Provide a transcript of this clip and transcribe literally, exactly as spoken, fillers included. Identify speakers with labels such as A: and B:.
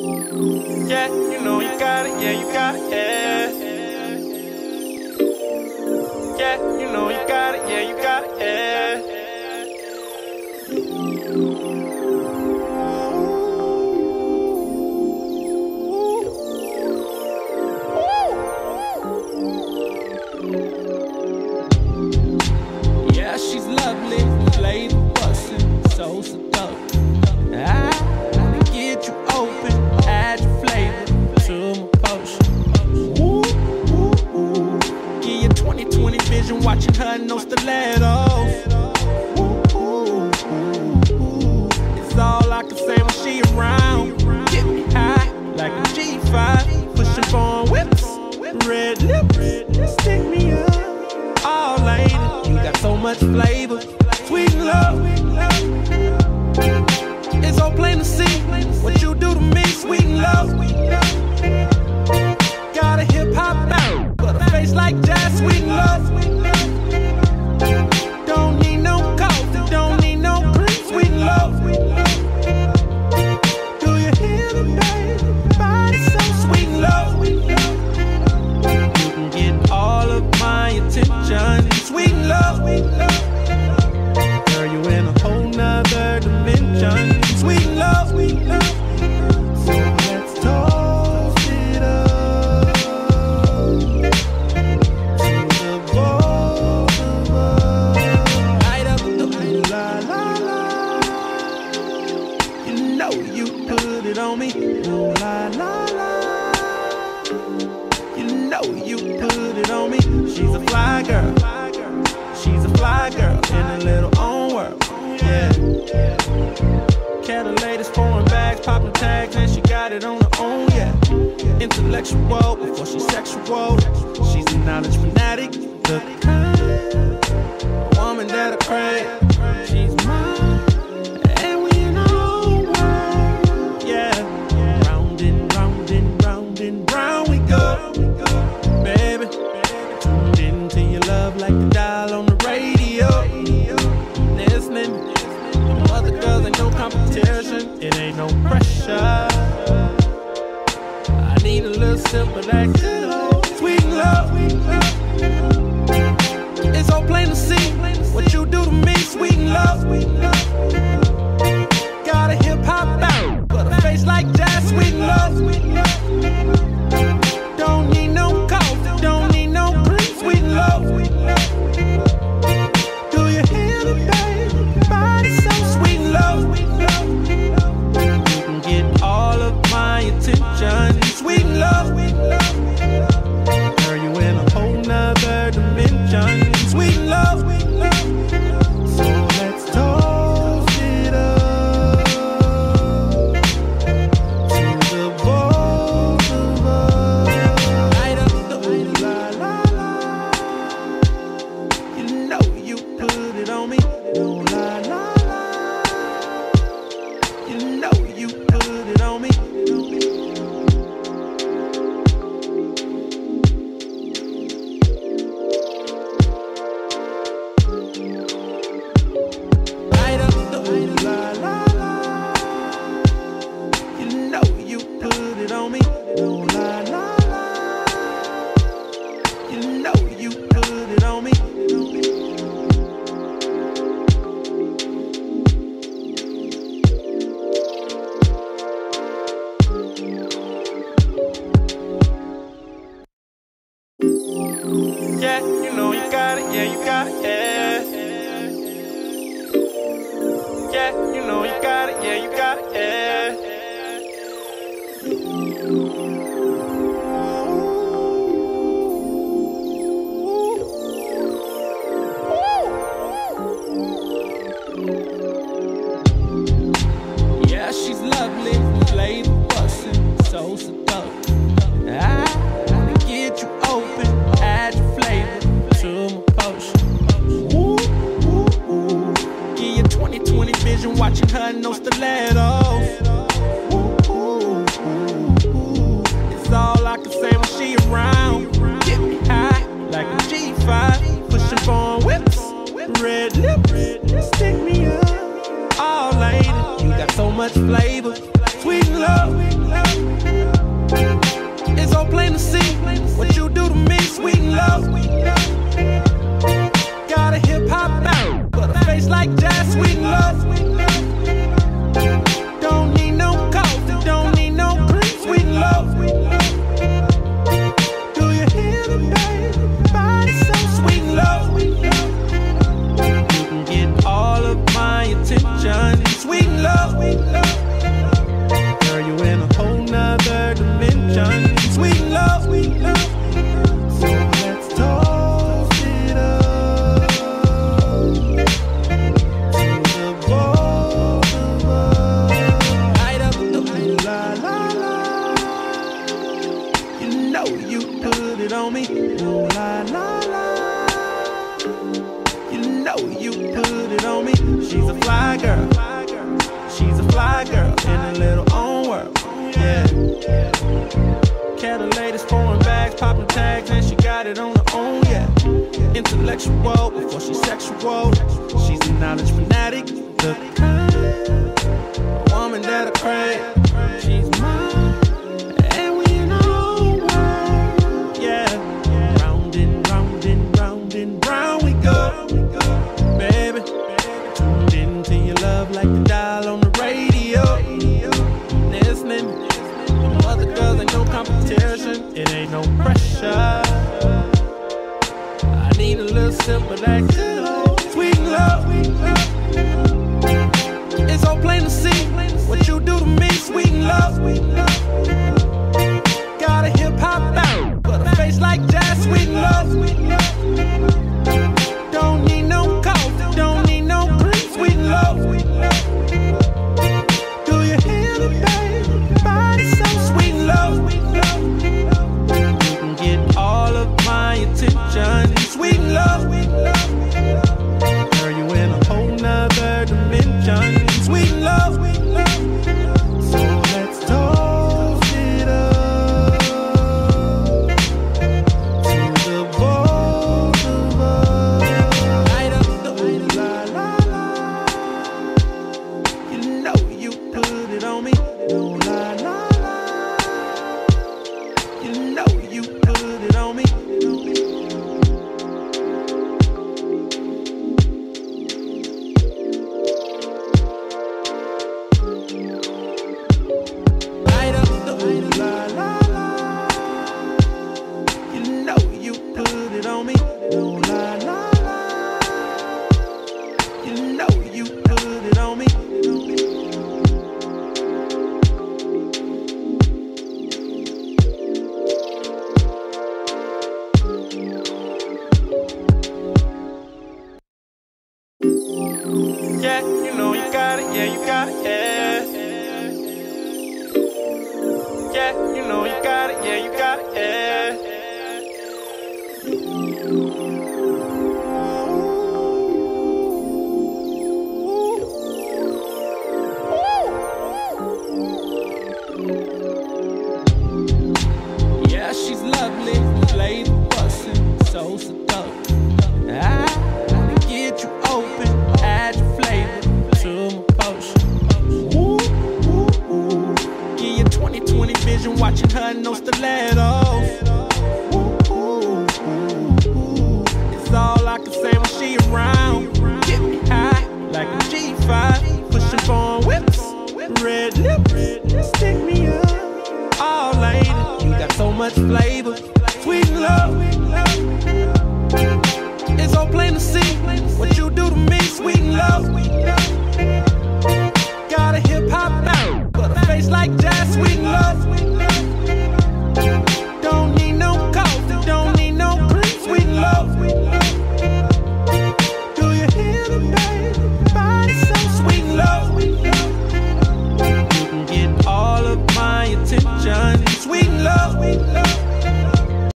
A: Yeah, you know you got it, yeah, you got it, yeah. Yeah, you know you got it, yeah, you got it, yeah.
B: Yeah, she's lovely, flavor bustin', so seductive. I wanna get you open, add your flavor to my potion. Ooh, ooh, ooh. Give you twenty twenty vision, watching her, no stilettos. Ooh, ooh, ooh, ooh. It's all I can say when she around. Get me high like a G five, pushing foreign whips, red lips, stick me up. Oh, lady, you got so much flavor, sweet love. It's so plain to see what you do to me, sweet love. Got a hip hop bound, but a face like jazz, sweet love. Don't need no coffee, don't need no cream, sweet love. Do you hear me, baby? Body so sweet love. You can get all of my attention, sweet love. Girl, you in a whole nother dimension, sweet love. So let's toast it up to the both of us. Light up the ooh la la la. You know you put it on me, ooh la la la. You know you put it on me. She's a fly girl, she's a fly girl in a little own world, yeah. Cat the latest foreign bags, popping tags, and she got it on her own, yeah. Intellectual before she's sexual. She's a knowledge fanatic, the kind woman that I crave. She's mine, and we in our own world, yeah. Round and round and round and round we go, baby. Tuned into your love like the dial on the radio. Listening, them other girls ain't no competition, it ain't no pressure. I need a little simple like sweet love. It's so plain to see what you do to me, sweet love. Got a hip hop bound, but a face like jazz, sweet love. Don't need no coffee, don't need no cream, sweet love. Do you hear me, baby? Body so sweet love. You can get all of my attention, sweet love. Girl, you in a whole nother dimension, sweet love. So let's toast it up to the both of us. Light up the ooh la la la. You know you put it on me, ooh la la la. You know you put it on me. Light up the ooh la la la. You know you put it on me, ooh la la la. You know you put it on me.
A: Yeah, you know you got it, yeah, you got it, yeah. Yeah, you know you got it, yeah, you got it, yeah.
B: Yeah, she's lovely, flavor bustin', so seductive. I wanna get you open, add your flavor to my potion. so plain to see what you do to me, sweet and low. Got a hip hop bound, but a face like jazz, sweet and low. Don't need no coffee, don't need no cream, sweet and low. Do you hear the baby? Body so sweet and low. You can get all of my attention, sweet and low. Girl, you in a whole nother dimension, sweet and low. So let's toast it up to the both of us. Light up the ooh la la la. You know you put it on me, ooh la la la. You know you put it on me. She's a fly girl, she's a fly girl in a little own world, yeah. Catalytic, pouring bags, popping tags, and she got it on her own, yeah. Intellectual before she's sexual. She's a knowledge fanatic, the kind of woman that I crave. She's mine, and we in our own world, yeah. Round and round and round and round we go, baby. Tuned into your love like the dial on the radio. Listening, other girls ain't no competition, it ain't no pressure. I need a little simple that good old sweet love. It's so plain to see what you do to me, sweet love. Got a hip hop bound, but a face like jazz, sweet love. Don't need no coffee, don't need no cream, sweet love. Do you hear the baby? Body so sweet love. You can get all of my attention, sweet love. Girl, you in a whole nother dimension, sweet love. So let's toast it up to the both of us. Light up the ooh la la la. You know you put it on me, ooh la la la. You know you put it on me. Light up the ooh la la la. You know you put it on me, ooh la la la. You know you put it on me.
A: Yeah, you know you got it, yeah, you got it, yeah. Yeah, you know you got it, yeah, you got it, yeah.
B: Yeah, she's lovely, flavor bustin', so seductive. I wanna get you open, add your flavor to my potion. Ooh, ooh, ooh. Give you twenty twenty vision, watching her, no stilettos. Ooh, ooh, ooh, ooh. It's all I can say when she around. Get me high like a G five, pushing foreign whips, red lips, stick me up. Oh, lady, you got so much flavor.